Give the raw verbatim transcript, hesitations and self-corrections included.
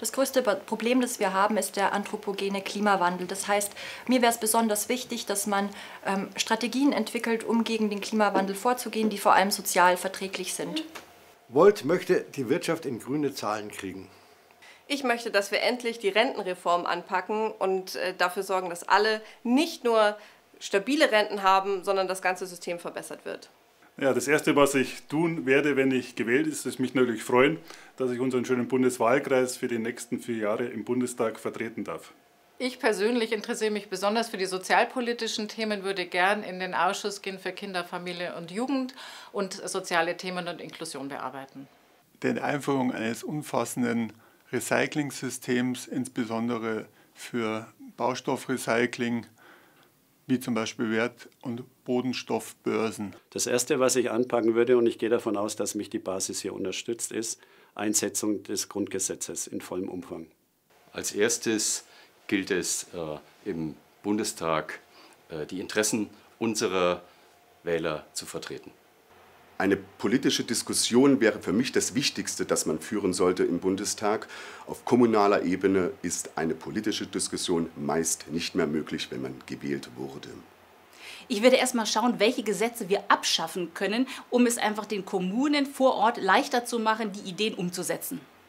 Das größte Problem, das wir haben, ist der anthropogene Klimawandel. Das heißt, mir wäre es besonders wichtig, dass man ähm, Strategien entwickelt, um gegen den Klimawandel vorzugehen, die vor allem sozial verträglich sind. Volt möchte die Wirtschaft in grüne Zahlen kriegen. Ich möchte, dass wir endlich die Rentenreform anpacken und äh, dafür sorgen, dass alle nicht nur stabile Renten haben, sondern das ganze System verbessert wird. Ja, das Erste, was ich tun werde, wenn ich gewählt ist, ist mich natürlich freuen, dass ich unseren schönen Bundeswahlkreis für die nächsten vier Jahre im Bundestag vertreten darf. Ich persönlich interessiere mich besonders für die sozialpolitischen Themen, würde gern in den Ausschuss gehen für Kinder, Familie und Jugend und soziale Themen und Inklusion bearbeiten. Die Einführung eines umfassenden Recycling-Systems, insbesondere für Baustoffrecycling, wie zum Beispiel Wert- und Bodenstoffbörsen. Das Erste, was ich anpacken würde, und ich gehe davon aus, dass mich die Basis hier unterstützt, ist Einsetzung des Grundgesetzes in vollem Umfang. Als erstes gilt es äh, im Bundestag, äh, die Interessen unserer Wähler zu vertreten. Eine politische Diskussion wäre für mich das Wichtigste, das man führen sollte im Bundestag. Auf kommunaler Ebene ist eine politische Diskussion meist nicht mehr möglich, wenn man gewählt wurde. Ich würde erst mal schauen, welche Gesetze wir abschaffen können, um es einfach den Kommunen vor Ort leichter zu machen, die Ideen umzusetzen.